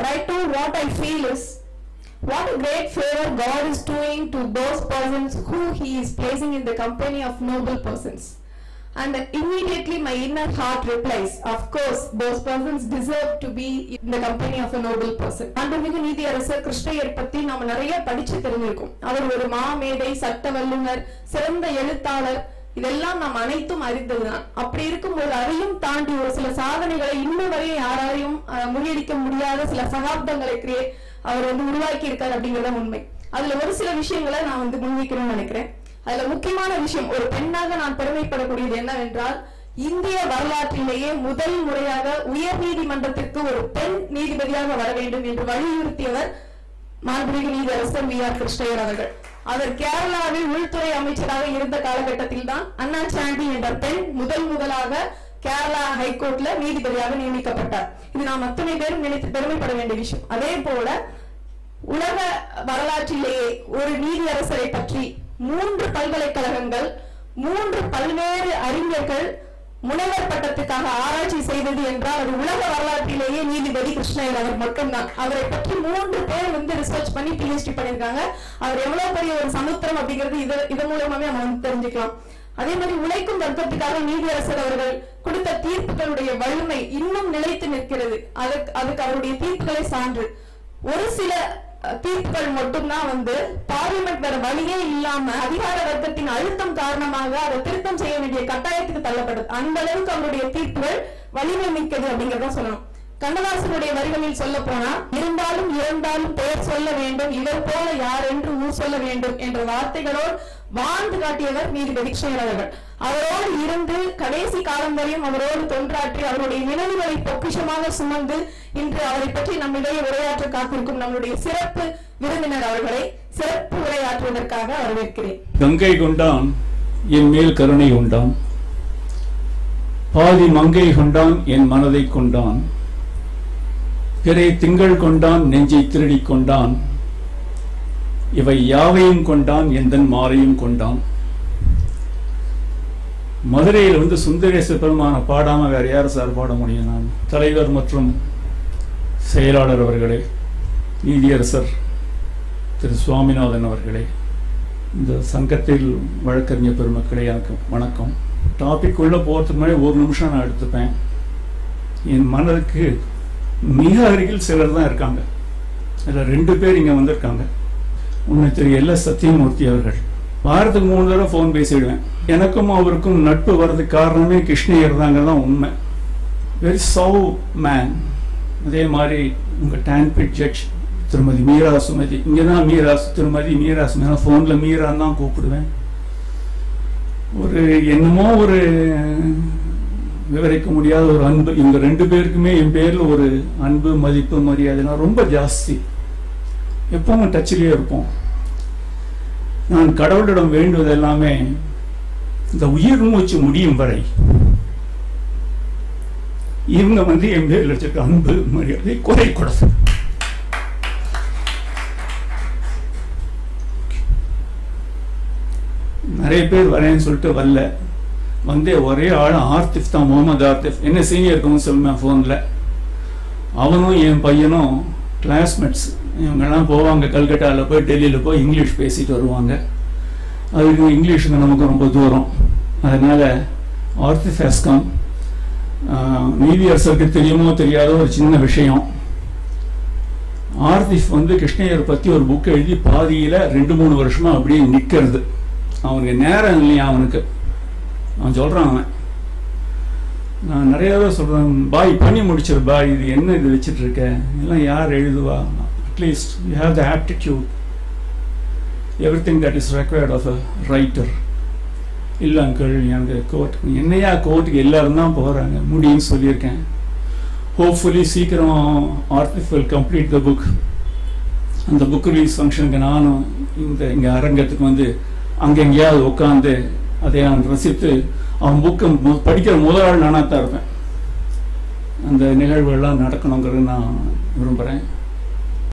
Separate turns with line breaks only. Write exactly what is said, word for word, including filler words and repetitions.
Right now, what I feel is, what a great favor God is doing to those persons who He is placing in the company of noble persons. And immediately my inner heart replies, of course, those persons deserve to be in the company of a noble person. மாண்புமிகு நீதியரசர் கிருஷ்ணய்யர் பத்தி நாம நிறைய படிச்சு தெரிஞ்சிருக்கோம். அவர் ஒரு மாமேதை, சட்ட வல்லுநர், சிறந்த எழுத்தாளர், இதெல்லாம் நாம் அனைத்தும் அறிந்ததுதான். அப்படி இருக்கும்போது அதையும் தாண்டி ஒரு சில சாதனைகளை இன்னும் வரையும் யாராலையும் முறியடிக்க முடியாத சில சகாப்தங்களை கிரியே அவர் வந்து உருவாக்கி இருக்காரு அப்படிங்கறத உண்மை. அதுல ஒரு சில விஷயங்களை நான் வந்து முன்வைக்கணும்னு நினைக்கிறேன். அதுல முக்கியமான விஷயம், ஒரு பெண்ணாக நான் பெருமைப்படக்கூடியது என்னவென்றால், இந்திய வரலாற்றிலேயே முதல் முறையாக உயர் நீதிமன்றத்திற்கு ஒரு பெண் நீதிபதியாக வர வேண்டும் என்று வலியுறுத்தியவர் மாண்புமிகு நீதியரசர் வி ஆர் கிருஷ்ணய்யர் அவர்கள். அவர் கேரளாவில் உள்துறை அமைச்சராக இருந்த காலகட்டத்தில் தான் அண்ணா சாண்டி என்ற பெண் முதல் முதலாக கேரளா ஹைகோர்ட்ல நீதிபதியாக நியமிக்கப்பட்டார். இது நாம் அத்தனை பேரும் நினைத்து பெருமைப்பட வேண்டிய விஷயம். அதே போல உலக வரலாற்றிலேயே ஒரு நீதியரசரை பற்றி மூன்று பல்கலைக்கழகங்கள், மூன்று பல்வேறு அறிஞர்கள் முனைவர் பட்டத்துக்காக ஆராய்ச்சி செய்தது என்றால் அது உலக வரலாற்றிலேயே நீதிபதி கிருஷ்ணய்யர் அவர் மட்டும்தான். அவரை பற்றி மூன்று பேர் வந்து ரிசர்ச் பண்ணி பிஹெச்டி பண்ணிருக்காங்க. அவர் எவ்வளவு பெரிய ஒரு சமுத்திரம் அப்படிங்கிறது இது இதன் மூலமாவே நம்ம வந்து தெரிஞ்சுக்கலாம். அதே மாதிரி உழைக்கும் வர்க்கத்துக்காக நீதியரசர் அவர்கள் கொடுத்த தீர்ப்புகளுடைய வலிமை இன்னும் நிலைத்து நிற்கிறது. அதுக்கு அதுக்கு அவருடைய தீர்ப்புகளை சான்று. ஒரு சில தீர்ப்புகள் மட்டும்தான் வந்து பார்லிமெண்ட் வேற வழியே இல்லாம அதிகார வர்க்கத்தின் அழுத்தம் காரணமாக அதை திருத்தம் செய்ய வேண்டிய கட்டாயத்துக்கு தள்ளப்படுது. அந்த அளவுக்கு அவருடைய தீர்ப்புகள் வலிமை மிக்கது அப்படிங்கறத சொல்லணும். கண்ணதாசனுடைய வரிகளில் சொல்ல போனா, இருந்தாலும் இறந்தாலும் பெயர் சொல்ல வேண்டும், இவர் போல யார் என்று ஊர் சொல்ல வேண்டும் என்ற வார்த்தைகளோடு வாழ்ந்து காட்டியவர் நீதிபதி கிருஷ்ணய்யர் அவர்கள். அவரோடு இருந்து கடைசி காலம் வரையும் அவரோடு தொன்றாற்றி அவருடைய நினைவுகளை பொக்கிஷமாக சுமந்து இன்று அவரை பற்றி நம்மிடையே உரையாற்ற காத்திருக்கும் நம்முடைய சிறப்பு விருந்தினர் அவர்களை சிறப்பு உரையாற்றுவதற்காக வரவேற்கிறேன்.
கங்கை கொண்டான் என் மேல் கருணை கொண்டான், பாதி மங்கை கொண்டான் என் மனதை கொண்டான், பிறை திங்கள் கொண்டான் நெஞ்சை திருடி கொண்டான், இவை யாவையும் கொண்டான் எந்தன் மாலையும் கொண்டான். மதுரையில் வந்து சுந்தரேச பெருமான பாடாம வேற யார் சார் பாட முடியும்? நான் தலைவர் மற்றும் செயலாளர் அவர்களே, நீதியரசர் திரு சுவாமிநாதன் அவர்களே, இந்த சங்கத்தில் வழக்கறிஞர் பெருமக்களே, எனக்கு வணக்கம். டாபிக் உள்ள போறதுக்கு முன்னாடி ஒரு நிமிஷம் நான் எடுத்துப்பேன். என் மனதுக்கு மிக அருகில் சிலர் தான் இருக்காங்க. அதில் ரெண்டு பேர் இங்கே வந்திருக்காங்க. ஒன்று திரு எல் எஸ் சத்தியமூர்த்தி அவர்கள். வாரத்துக்கு மூணு தடவை ஃபோன் பேசிடுவேன். எனக்கும் அவருக்கும் நட்பு வர்றதுக்கு காரணமே கிருஷ்ணய்யர் தாங்க தான் உண்மை. Very chow man. அதே மாதிரி உங்கள் டான்பிட் ஜட்ஜ் திருமதி மீரா சுமதி, இங்கே தான் மீரா திருமதி மீரா சுமதி, ஃபோனில் மீரான்னு தான் கூப்பிடுவேன். ஒரு என்னமோ ஒரு விவரிக்க முடியாத ஒரு அன்பு. இவங்க ரெண்டு பேருக்குமே என் பேரில் ஒரு அன்பு, மதிப்பு, மரியாதைலாம் ரொம்ப ஜாஸ்தி. எப்பவும் டச்சிலேயே இருப்போம். நான் கடவுளிடம் வேண்டுவது எல்லாமே இந்த உயிர் மூச்சு முடியும் வரை இவங்க வந்து என் பேரில் வச்சிருக்க அன்பு, மரியாதை குறைக்கூடாது. நிறைய பேர் வரேன்னு சொல்லிட்டு வரல. வந்தே ஒரே ஆள் ஆர்த்திஃப் தான், முகமது ஆர்த்திஃப். என்ன சீனியர் கவுன்சில் ஃபோனில். அவனும் என் பையனும் கிளாஸ்மேட்ஸ். இவங்கெல்லாம் போவாங்க கல்கட்டாவில் போய் டெல்லியில் போய் இங்கிலீஷ் பேசிட்டு வருவாங்க. அதுக்கு இங்கிலீஷுங்க நமக்கு ரொம்ப தூரம். அதனால் ஆர்த்திஃப் ஹஸ்கம் நீதியரசருக்கு தெரியுமோ தெரியாத ஒரு சின்ன விஷயம். ஆர்த்திஃப் வந்து கிருஷ்ணய்யர் பற்றி ஒரு புக் எழுதி பாதியில் ரெண்டு மூணு வருஷமாக அப்படியே நிற்கிறது. அவனுக்கு நேரம் இல்லையா அவனுக்கு. அவன் சொல்கிறான், அவன் நான் நிறையாவே சொல்கிறேன், பாய் பண்ணி முடிச்சிரு பாய், இது என்ன இது வச்சுட்டு இருக்க, இதெல்லாம் யார் எழுதுவா? At least you have the aptitude, everything that is required of a writer. இல்லை அங்கிள், எனக்கு கோர்ட்டுக்கு என்னையா கோர்ட்டுக்கு எல்லாரும் தான் போகிறாங்க, முடியும்னு சொல்லியிருக்கேன். ஹோப்ஃபுல்லி சீக்கிரம் ஆர்த்திஃப் வில் கம்ப்ளீட் த புக். அந்த புக் ரிலீஸ் ஃபங்க்ஷனுக்கு நானும் இந்த இங்கே அரங்கத்துக்கு வந்து அங்கே எங்கேயாவது உட்காந்து அதை நான் ரசித்து அவன் புக்கை படிக்கிற முதல் நாள் நானாக தான் இருப்பேன். அந்த நிகழ்வுகள்லாம் நடக்கணுங்கிறது நான் விரும்புகிறேன்.